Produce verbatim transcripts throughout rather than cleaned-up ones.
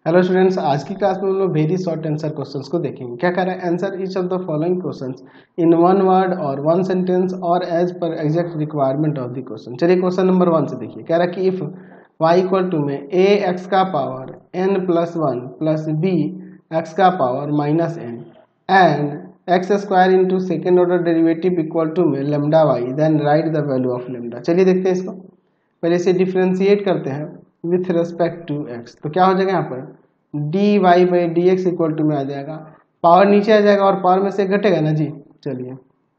Hello students, आज की class में हम लोग वेरी शॉर्ट आंसर क्वेश्चंस को देखेंगे। क्या कर रहे हैं? Answer each of the following questions in one word और वन सेंटेंस और एज पर exact requirement of the question. चलिए क्वेश्चन नंबर वन से देखिए। कह रहा है कि इफ y इक्वल टू में a x का power n plus one plus b x का power minus n and x square into second order derivative equal to में lambda y, then write the value of lambda. चलिए देखते हैं इसको। पहले इसे डिफ्रेंशिएट करते हैं विथ रेस्पेक्ट टू x। तो क्या हो जाएगा यहाँ पर d y by d x equal to में आ जाएगा, पावर नीचे आ जाएगा और पावर में से घटेगा ना जी। चलिए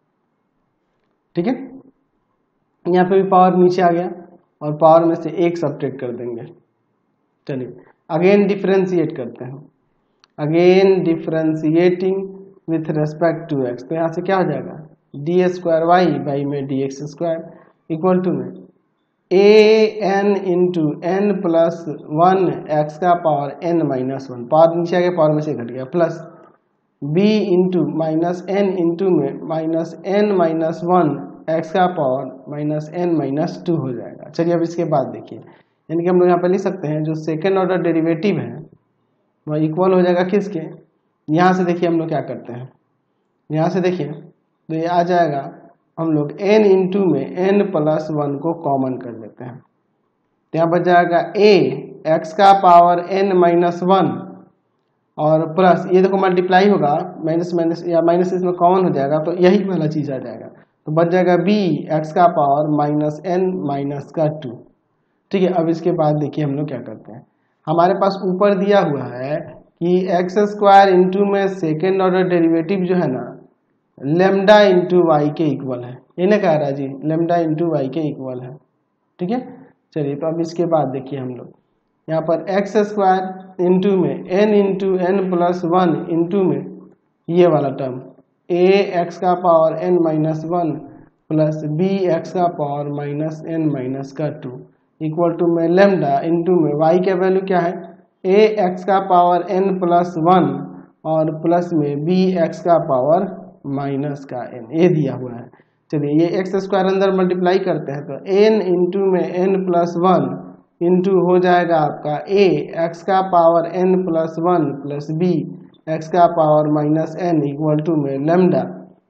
ठीक है, यहाँ पे भी पावर नीचे आ गया और पावर में से एक सब्ट्रैक्ट कर देंगे। चलिए अगेन डिफ्रेंशिएट करते हैं, again differentiating with respect to x. तो यहाँ से क्या हो जाएगा डी स्क्वायर वाई बाई में d x square equal to में a n into n plus one x का power n minus one, power नीचे आ गया पावर में से घट गया, plus b into minus n into में minus N minus one x का power minus N minus two हो जाएगा। चलिए अब इसके बाद देखिए, यानी कि हम लोग यहाँ पर लिख सकते हैं जो सेकेंड ऑर्डर डेरिवेटिव है वह इक्वल हो जाएगा किसके, यहाँ से देखिए हम लोग क्या करते हैं, यहाँ से देखिए तो ये आ जाएगा, हम लोग n इंटू में n प्लस वन को कॉमन कर लेते हैं। तो यहाँ बच जाएगा a x का पावर n माइनस वन और प्लस ये देखो मल्टीप्लाई होगा, माइनस माइनस या माइनस इसमें कॉमन हो जाएगा तो यही वाला चीज आ जाएगा। तो बच जाएगा b x का पावर माइनस n माइनस का टू। ठीक है, अब इसके बाद देखिए हम लोग क्या करते हैं, हमारे पास ऊपर दिया हुआ है कि एक्स स्क्वायर इंटू में सेकेंड ऑर्डर डेरिवेटिव जो है ना लेमडा इंटू वाई के इक्वल है, ये ना कह रहा जी लेमडा इंटू वाई के इक्वल है। ठीक है, चलिए तो अब इसके बाद देखिए हम लोग यहाँ पर एक्स स्क्वायर इंटू में n into n plus one into में ये वाला टर्म ए एक्स का power n minus one plus b x का पावर माइनस एन माइनस का टू इक्वल टू में लेमडा इंटू में वाई का वैल्यू क्या है ए एक्स का पावर एन प्लस वन और प्लस में बी एक्स का पावर माइनस का एन, ये दिया हुआ है। चलिए ये एक्स स्क्वायर अंदर मल्टीप्लाई करते हैं तो एन इंटू में एन प्लस वन इंटू हो जाएगा आपका ए एक्स का power n plus one plus b x का power minus n equal to में लेमडा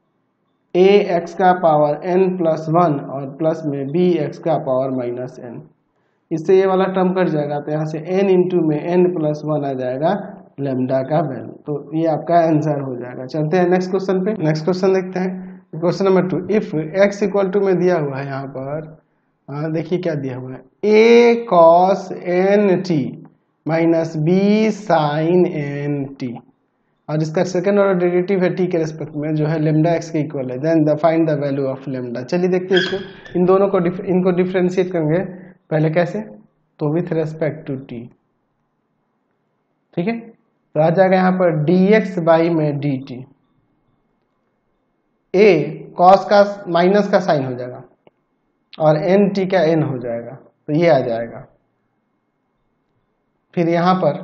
ए एक्स का पावर एन प्लस वन और प्लस में बी एक्स का पावर माइनस एन। इससे ये वाला टर्म कट जाएगा तो यहाँ से n इंटू में n प्लस वन आ जाएगा लेमडा का वैल्यू। तो ये आपका आंसर हो जाएगा। चलते हैं नेक्स्ट क्वेश्चन पे। नेक्स्ट क्वेश्चन देखते हैं, question number two. If x equal to में दिया हुआ है यहाँ पर, हाँ देखिए क्या दिया हुआ है a cos n t minus b sine n t और इसका सेकेंड ऑर्डर डेरिवेटिव है t के रेस्पेक्ट में जो है लेमडा x के इक्वल है, then the find the value of lambda. चलिए देखते हैं इसको, इन दोनों को इनको डिफ्रेंशिएट करेंगे। पहले कैसे, तो विथ रेस्पेक्ट टू t। ठीक है, तो आ जाएगा यहाँ पर dx बाई में dt, a cos का माइनस का साइन हो जाएगा और n t का n हो जाएगा, तो ये आ जाएगा। फिर यहाँ पर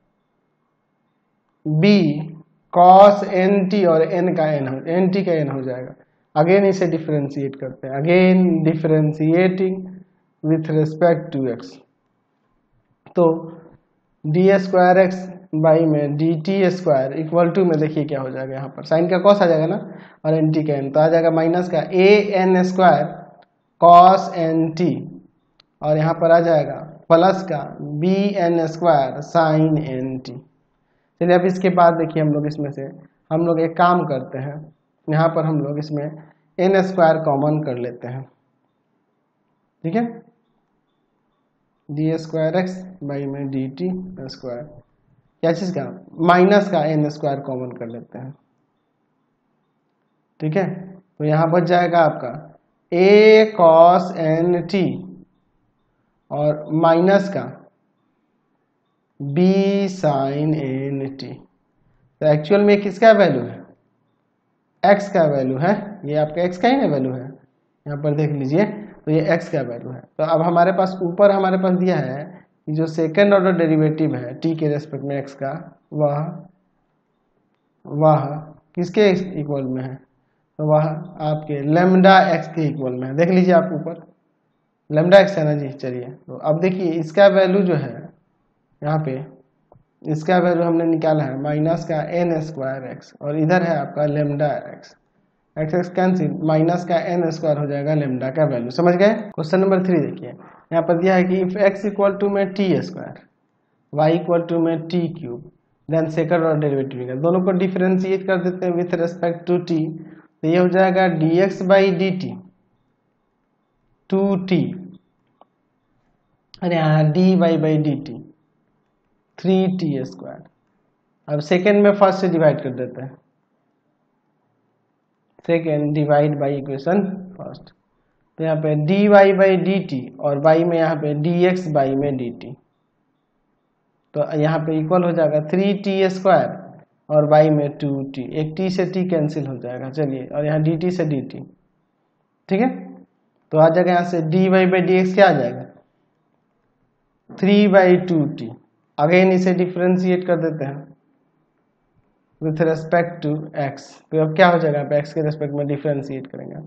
b cos nt और n का n हो nt का n हो जाएगा। अगेन इसे डिफरेंशिएट करते हैं, again differentiating with respect to x। तो डी स्क्वायर एक्स बाई में d t square equal to में देखिए क्या हो जाएगा, यहाँ पर साइन का कॉस आ जाएगा ना और एन टी का एन, तो आ जाएगा माइनस का a n square cos n t और यहाँ पर आ जाएगा प्लस का b n square sine n t. चलिए अब इसके बाद देखिए हम लोग इसमें से हम लोग एक काम करते हैं, यहाँ पर हम लोग इसमें एन स्क्वायर कॉमन कर लेते हैं। ठीक है, डी स्क्वायर एक्स बाई में डी टी स्क्वायर, क्या चीज का माइनस का एन स्क्वायर कॉमन कर लेते हैं। ठीक है, तो यहां बच जाएगा आपका ए कॉस एन टी और माइनस का बी साइन एन टी। तो एक्चुअल में किसका वैल्यू है, एक्स का वैल्यू है, ये आपका एक्स का ही ना वैल्यू है, यहाँ पर देख लीजिए तो ये x का वैल्यू है। तो अब हमारे पास ऊपर हमारे पास दिया है कि जो सेकेंड ऑर्डर डेरिवेटिव है t के रेस्पेक्ट में x का, वह वह किसके इक्वल में है, तो वह आपके लेमडा x के इक्वल में है। देख लीजिए आप ऊपर लेमडा x है ना जी। चलिए तो अब देखिए इसका वैल्यू जो है यहाँ पे इसका वैल्यू हमने निकाला है माइनस का एन स्क्वायर एक्स, और इधर है आपका lambda x, x x cancel, minus का एन स्क्वायर हो जाएगा लेमडा का वैल्यू। समझ गए। क्वेश्चन नंबर थ्री देखिए, यहाँ पर दिया है कि इफ एक्स इक्वल टू में t square, y equal to में t cube, then second order derivative निकाल। दोनों को डिफरेंशिएट कर देते हैं विथ रेस्पेक्ट टू टी, तो ये हो जाएगा d x by d t two t, अरे यहाँ d y by d t three t square. अब सेकेंड में फर्स्ट से डिवाइड कर देते हैं, second divide by equation first, तो यहाँ पे d y by d t और बाई में यहाँ पे डी एक्स बाई में डी टी, तो यहाँ पे इक्वल हो जाएगा थ्री टी स्क्वायर और बाई में टू टी, एक टी से टी कैंसिल हो जाएगा। चलिए, और यहाँ डी टी से डी टी, ठीक है, तो आ जाएगा यहाँ से d y by d x क्या आ जाएगा three by two t. Again इसे डिफ्रेंशिएट कर देते हैं विथ रेस्पेक्ट टू एक्स, तो अब क्या हो जाएगा, आप एक्स के रेस्पेक्ट में डिफ्रेंशिएट करेंगे,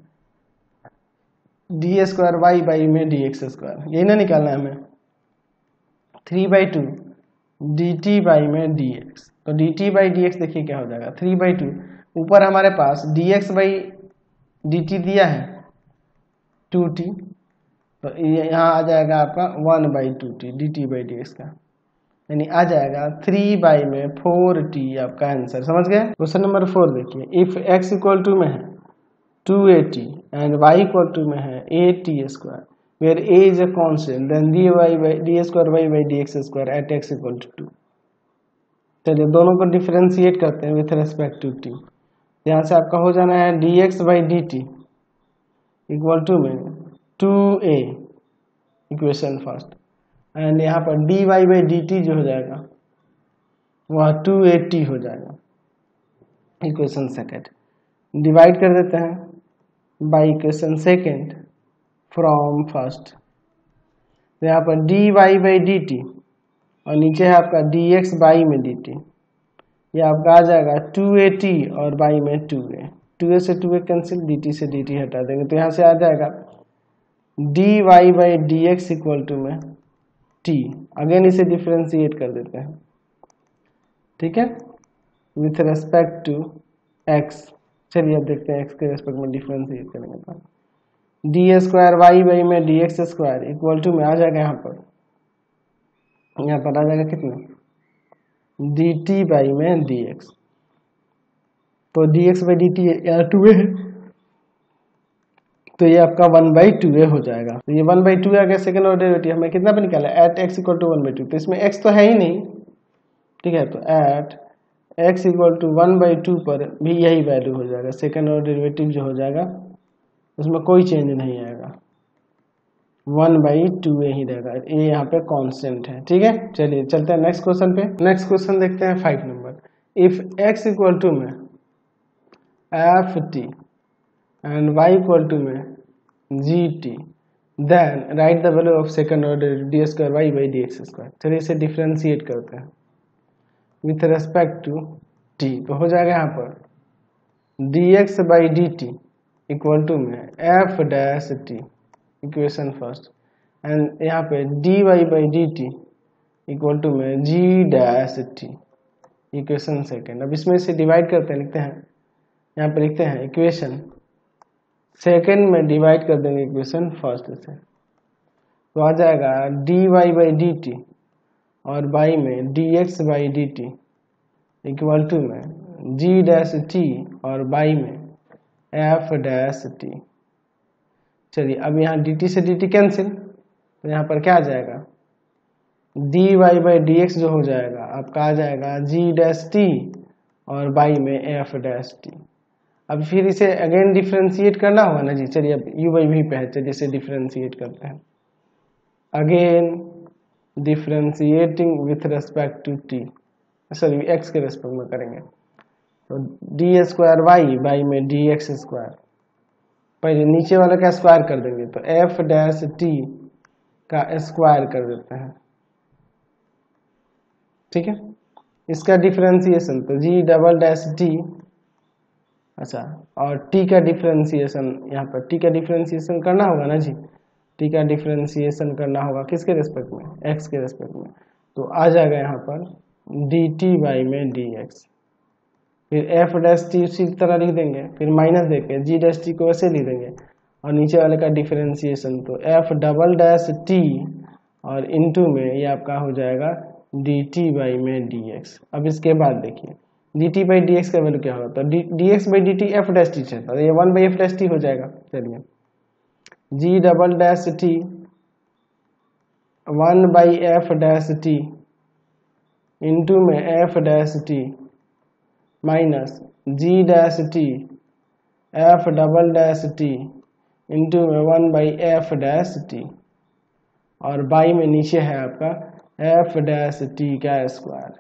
डी स्क्वायर वाई बाई में डी एक्स स्क्वायर, यही ना निकालना है हमें, three by two d t by में डी एक्स, तो d t by d x देखिए क्या हो जाएगा थ्री बाई टू, ऊपर हमारे पास d x by d t दिया है टू टी, तो यहाँ आ जाएगा आपका one by two t d t by d x का, यानी आ जाएगा थ्री बाई में फोर टी आपका आंसर। समझ गए। क्वेश्चन नंबर फोर देखिए, इफ एक्स इक्वल टू में है two a t and y equal to में है a t square, where a is a constant, then d y by d square y by d x square at x equal to two. चलिए, दोनों को differentiate करते हैं with respect to T, यहाँ से आपका हो जाना है d x by d t equal to में two a equation first, and यहाँ पर d y by d t जो हो जाएगा वह टू ए टी हो जाएगा इक्वेशन सेकेंड, डिवाइड कर देते हैं by equation second from first, तो यहाँ पर d y by d t और नीचे है आपका डी एक्स बाई में डी टी, ये आपका आ जाएगा टू ए टी और बाई में टू ए, टू ए से two a cancel, d t से डी टी हटा देंगे, तो यहाँ से आ जाएगा d y by d x equal to में टी, अगेन इसे डिफरेंशिएट कर देते हैं, ठीक है, विथ रेस्पेक्ट टू एक्स। चलिए अब देखते हैं एक्स के रेस्पेक्ट में डिफरेंशिएट करेंगे तो डी स्क्वायर वाई बाई में d x square equal to में आ जाएगा यहाँ पर, यहाँ पर आ जाएगा कितना डी टी बाई में डी एक्स, तो d x by d t यहाँ टू ए है, तो ये आपका वन बाई टू ए हो जाएगा, तो ये वन बाई टू आ गया सेकेंड ऑर्डर डेरिवेटिव, हमें कितना पे निकाला at x equal to one by two, तो इसमें एक्स तो है ही नहीं, ठीक है, तो at x equal to one by two पर भी यही वैल्यू हो जाएगा, सेकेंड ऑर्डर डेरिवेटिव जो हो जाएगा उसमें कोई चेंज नहीं आएगा, वन बाई टू ए ही रहेगा, ये यहाँ पे कांस्टेंट है, ठीक है। चलिए चलते हैं नेक्स्ट क्वेश्चन पे। नेक्स्ट क्वेश्चन देखते हैं फाइव नंबर, इफ एक्स इक्वल टू में f t and y equal to में g t, then write the value of second order d square y by d x square. चलिए इसे differentiate करते हैं विथ रेस्पेक्ट टू t, तो हो जाएगा यहाँ पर d x by d t equal to में f dash t equation first, and यहाँ पे d y by d t equal to में g dash t equation second. अब इसमें से डिवाइड करते हैं, लिखते हैं यहाँ पे लिखते हैं इक्वेशन सेकेंड में डिवाइड कर देंगे इक्वेशन फर्स्ट से, तो आ जाएगा d y by d t और बाई में d x by d t equal to में जी डैश टी और बाई में एफ डैश टी। चलिए अब यहाँ डी टी से डी टी कैंसिल, तो यहाँ पर क्या आ जाएगा d y by d x जो हो जाएगा आपका आ जाएगा जी डैश टी और बाई में एफ डैश टी। अब फिर इसे अगेन डिफ्रेंशिएट करना होगा ना जी। चलिए अब यू बाई वी पे है, चलिए इसे डिफ्रेंशिएट करते हैं, again differentiating with respect to t, sorry x के रेस्पेक्ट में करेंगे, तो डी स्क्वायर वाई बाई में डी एक्स स्क्वायर, पहले नीचे वाले का स्क्वायर कर देंगे, तो एफ डैश टी का स्क्वायर कर देते हैं, ठीक है। इसका डिफ्रेंशिएशन तो जी डबल डैश टी, अच्छा, और टी का डिफ्रेंशिएशन, यहाँ पर टी का डिफ्रेंशिएशन करना होगा ना जी, टी का डिफ्रेंशिएशन करना होगा किसके रेस्पेक्ट में, एक्स के रेस्पेक्ट में, तो आ जाएगा यहाँ पर डी टी बाई में डी एक्स, फिर एफ डैश टी उसी तरह लिख देंगे, फिर माइनस देके जी डैश टी को ऐसे लिख देंगे और नीचे वाले का डिफरेंशिएशन, तो एफ डबल डैश टी और इनटू में ये आपका हो जाएगा डी टी बाई में डी एक्स। अब इसके बाद देखिए d t by d x का वैल्यू क्या होगा, तो d x by d t f dash t है, तो ये one by f dash t हो जाएगा। चलिए g double dash t one by f dash t into में f dash t minus g dash t f double dash t into में one by f dash t और by में नीचे है आपका एफ डैश टी का square.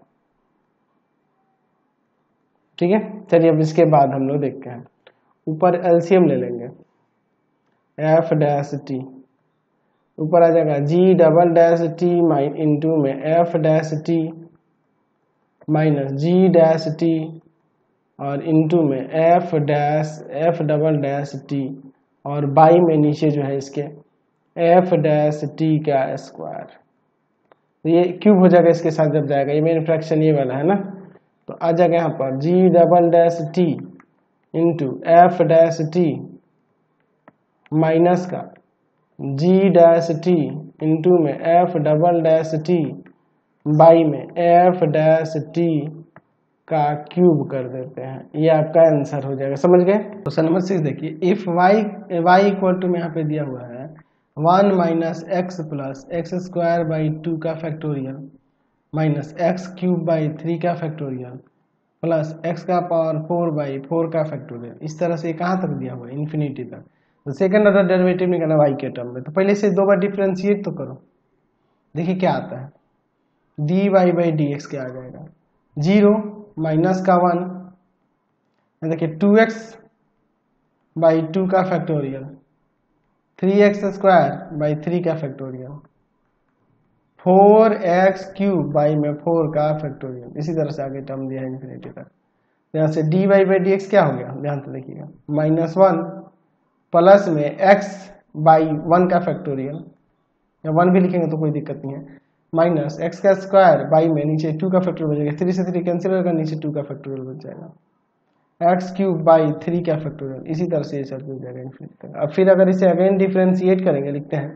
ठीक है, चलिए अब इसके बाद हम लोग देखते हैं, ऊपर एलसीएम ले लेंगे, एफ डैश टी ऊपर आ जाएगा g double dash t minus into में f dash t minus g dash t और इंटू में f dash f double dash t और बाई में नीचे जो है इसके एफ डैश टी का स्क्वायर। तो ये क्यूब हो जाएगा इसके साथ जब जाएगा, ये मेन फ्रैक्शन ये वाला है ना, तो आ जाएगा यहाँ पर g double dash t into f dash t minus का जी डैश टी इंटू में f double dash t by में एफ डैश टी का क्यूब कर देते हैं, ये आपका आंसर हो जाएगा। समझ गए? क्वेश्चन नंबर सिक्स देखिए, if y y equal to में यहाँ पे दिया हुआ है one minus x plus x square by two का factorial minus x cube by three का फैक्टोरियल प्लस एक्स का पावर फोर बाई फोर का फैक्टोरियल, इस तरह से कहाँ तक दिया हुआ है, इन्फिनिटी तक। तो सेकंड ऑर्डर डेरिवेटिव निकालना वाई के टर्म में, तो पहले से दो बार डिफ्रेंशिएट तो करो, देखिए क्या आता है, d y by d x क्या आ जाएगा, जीरो माइनस का वन, देखिए टू एक्स बाई टू का factorial, three x square by three का factorial, four x cube by में फोर का फैक्टोरियल, इसी तरह से आगे टर्म दिया है इन्फिनिटी तक। यहाँ से d y by d x क्या हो गया, ध्यान से देखिएगा, माइनस वन प्लस में एक्स बाई वन का फैक्टोरियल, या वन भी लिखेंगे तो कोई दिक्कत नहीं है, माइनस एक्स का स्क्वायर बाई में नीचे टू का फैक्टोरियल बचेगा, थ्री से थ्री कैंसिल होगा, नीचे टू का फैक्टोरियल बच जाएगा, एक्स क्यूब बाई थ्री का फैक्टोरियल, इसी तरह से ये चल हो जाएगा इन्फिनिटी तक। अब फिर अगर इसे अगेन डिफ्रेंशिएट करेंगे, लिखते हैं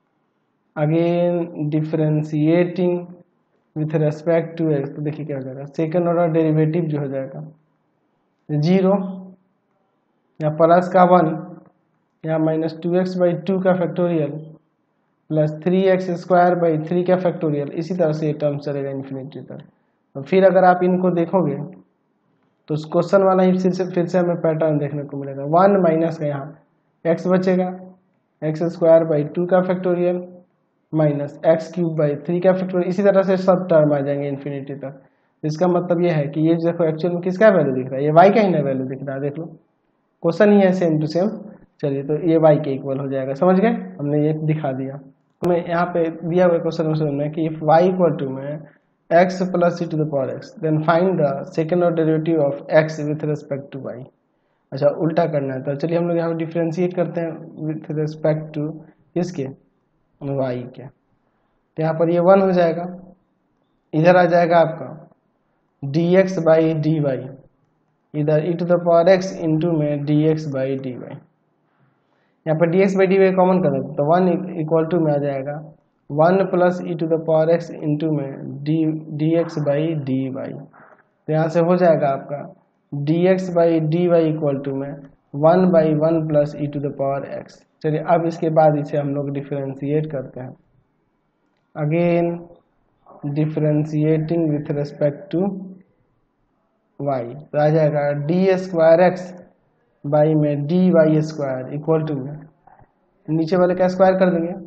again differentiating with respect to x, तो देखिए क्या हो जाएगा, सेकेंड ऑर्डर डेरिवेटिव जो हो जाएगा जीरो या प्लस का वन या minus two x by two का factorial plus three x square by three का फैक्टोरियल, इसी तरह से ये टर्म चलेगा इन्फिनिटी तक। तो फिर अगर आप इनको देखोगे तो उस क्वेश्चन वाला ही फिर से फिर से हमें पैटर्न देखने को मिलेगा, वन माइनस का यहाँ एक्स बचेगा, एक्स स्क्वायर बाई टू का factorial minus x cube by three का फैक्टोरियल, इसी तरह से सब टर्म आ जाएंगे इन्फिनिटी तक। इसका मतलब ये है कि ये देखो एक्चुअल में किसका वैल्यू दिख रहा है, ये वाई का ही ना वैल्यू दिख रहा है, देख लो क्वेश्चन ही है सेम टू सेम। चलिए तो ये वाई के इक्वल हो जाएगा, समझ गए, हमने ये दिखा दिया। हमें यहाँ पे दिया हुआ क्वेश्चन में कि इफ वाई इक्वल टू में x plus c to the power x then find the second order derivative of x with respect to y. अच्छा उल्टा करना है, तो चलिए हम लोग यहाँ डिफ्रेंशिएट करते हैं विथ रिस्पेक्ट टू किसके, वाई के। तो यहाँ पर ये वन हो जाएगा, इधर आ जाएगा आपका d x by d y, इधर e to the power x into में d x by d y, यहाँ पर d x by d y common कर देते तो वन इक्वल टू में आ जाएगा one plus e to the power x into में d d x by d y. तो यहाँ से हो जाएगा आपका d x by d y equal to में one by one plus e to the power x. चलिए अब इसके बाद इसे हम लोग डिफ्रेंशिएट करते हैं, again differentiating with respect to y, तो आ जाएगा डी स्क्वायर एक्स बाई में d y square equal to में नीचे वाले का स्क्वायर कर देंगे,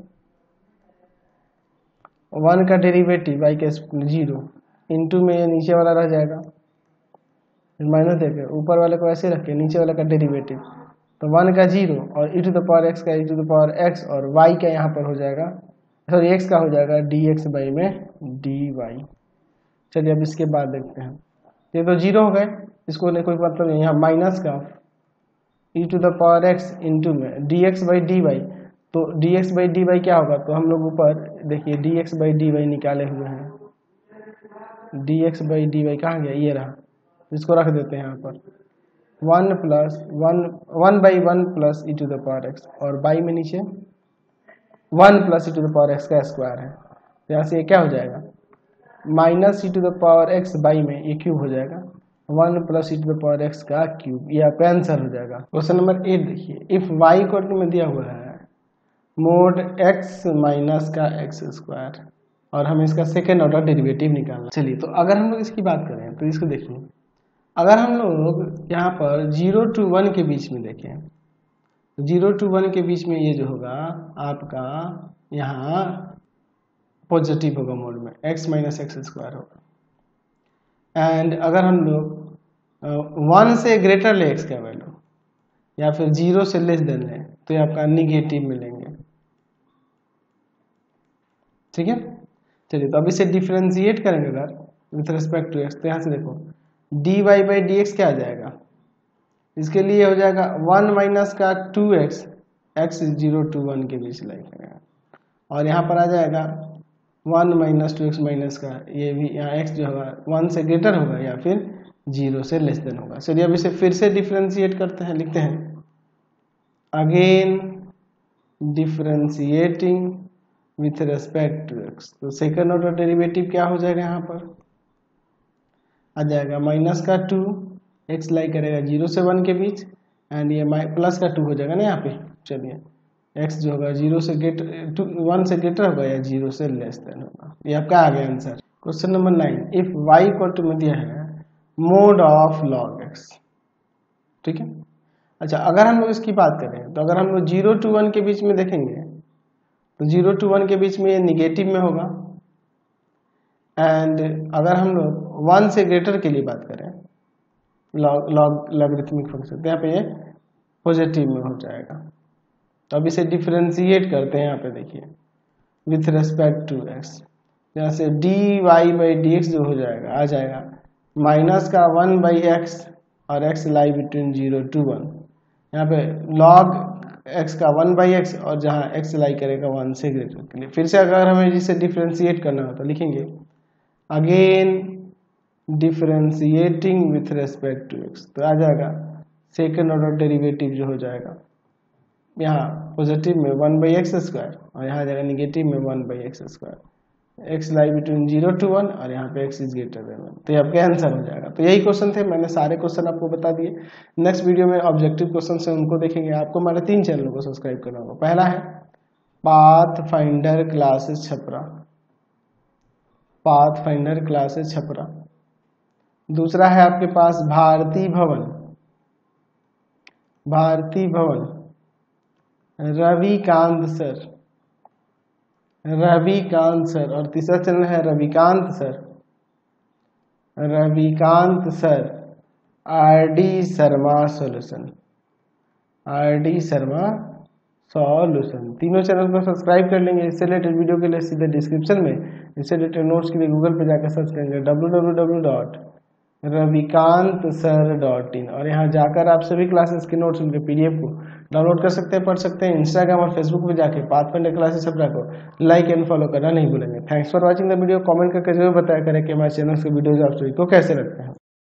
वन का डेरिवेटिव वाई के जीरो इंटू में ये नीचे वाला रह जाएगा, माइनस देके ऊपर वाले को ऐसे रखे नीचे वाले का डेरिवेटिव, तो वन का जीरो और e to the power x का e to the power x और वाई का यहाँ पर हो जाएगा, सॉरी एक्स का हो जाएगा डी एक्स बाई में डी वाई। चलिए अब इसके बाद देखते हैं, ये तो जीरो हो गए, इसको नहीं कोई मतलब नहीं, यहाँ माइनस का e to the power x into में d x by d y, तो d x by d y क्या होगा, तो हम लोग ऊपर देखिए d x by d y निकाले हुए हैं, d x by d y कहाँ गया, ये रहा, इसको रख देते हैं यहाँ पर one plus one one by one plus e to the power x, और बाई में नीचे one plus e to the power x का स्क्वायर है, तो यहाँ से ये क्या हो जाएगा minus e to the power x by में ये क्यूब हो जाएगा, one plus e to the power x का क्यूब, ये आपका आंसर हो जाएगा। क्वेश्चन नंबर एट देखिए, इफ वाई इक्वल में दिया हुआ है मोड एक्स माइनस का एक्स स्क्वायर, और हमें इसका सेकेंड ऑर्डर डेरिवेटिव निकालना। चलिए, तो अगर हम लोग इसकी बात करें तो इसको देखिए, अगर हम लोग यहाँ पर जीरो टू वन के बीच में देखें, तो जीरो टू वन के बीच में ये जो होगा आपका यहाँ पॉजिटिव होगा मोड में, x माइनस एक्स स्क्वायर होगा। एंड अगर हम लोग वन से ग्रेटर ले x का वैल्यू, या फिर जीरो से लेस देन लें, तो ये आपका निगेटिव मिलेंगे। ठीक है, चलिए, तो अब इसे डिफ्रेंशिएट करेंगे अगर विथ रिस्पेक्ट टू x, तो यहाँ से देखो d y by d x क्या आ जाएगा, इसके लिए हो जाएगा वन माइनस का two x, x zero to one के बीच लाइक करेगा, और यहाँ पर आ जाएगा one minus two x minus का, ये भी यहाँ x जो होगा वन से ग्रेटर होगा या फिर जीरो से लेस देन होगा। चलिए, अब इसे फिर से डिफ्रेंशिएट करते हैं, लिखते हैं again differentiating with respect to x, तो सेकंड ऑर्डर डेरिवेटिव क्या हो जाएगा, यहाँ पर आ जाएगा माइनस का टू, एक्स लाई करेगा जीरो से वन के बीच, एंड ये प्लस का टू हो जाएगा ना यहाँ पे। चलिए, एक्स जो होगा जीरो से गेट टू वन से ग्रेटर होगा या जीरो से लेस देन होगा, ये आपका आ गया answer. Question number nine, if y equal to में दिया है मोड ऑफ लॉग एक्स। ठीक है, अच्छा, अगर हम लोग इसकी बात करें तो अगर हम लोग जीरो टू वन के बीच में देखेंगे तो जीरो टू वन के बीच में ये निगेटिव में होगा, एंड अगर हम लोग वन से ग्रेटर के लिए बात करें लॉग लॉग लॉगरिथमिक फंक्शन, तो यहाँ पे ये पॉजिटिव में हो जाएगा। तो अब इसे डिफरेंशिएट करते हैं, यहाँ पे देखिए विथ रेस्पेक्ट टू एक्स, यहाँ से d y by d x जो हो जाएगा आ जाएगा माइनस का वन बाई एक्स, और x lie between zero to one, यहाँ पे लॉग एक्स का वन बाई एक्स, और जहाँ एक्स लाई करेगा वन से ग्रेटर के लिए। फिर से अगर हमें जिसे डिफरेंशिएट करना हो तो लिखेंगे again differentiating with respect to x, तो आ जाएगा सेकेंड ऑर्डर डेरिवेटिव जो हो जाएगा यहाँ पॉजिटिव में वन बाई एक्स स्क्वायर, और यहाँ आ जाएगा निगेटिव में one by x square, x lie between zero to one, और यहाँ पे x is greater than one, तो ये आपका आंसर हो जाएगा। तो यही क्वेश्चन थे, मैंने सारे क्वेश्चन आपको बता दिए। नेक्स्ट वीडियो में ऑब्जेक्टिव क्वेश्चन से उनको देखेंगे। आपको हमारे तीन चैनलों को सब्सक्राइब करना होगा। पहला है path finder classes Chhapra, path finder classes Chhapra. दूसरा है आपके पास भारती भवन, भारती भवन रविकांत सर, रविकांत सर। और तीसरा चैनल है Ravikant sir, Ravikant sir R D Sharma solution, R D Sharma solution. तीनों चैनल को सब्सक्राइब कर लेंगे। इससे रिलेटेड वीडियो के लिए सीधे डिस्क्रिप्शन में, इससे रिलेटेड नोट्स के लिए गूगल पे जाकर सर्च करेंगे W W W dot Ravikant sir dot in, और यहाँ जाकर आप सभी क्लासेस के नोट्स उनके पीडीएफ को डाउनलोड कर सकते हैं, पढ़ सकते हैं। इंस्टाग्राम और फेसबुक पे जाके पाथ फाइंडर क्लासेस छपरा को लाइक एंड फॉलो करना नहीं भूलेंगे। Thanks for watching the video. Comment करके जरूर बताया करें कि हमारे चैनल के वीडियोज आप सभी को कैसे लगते हैं।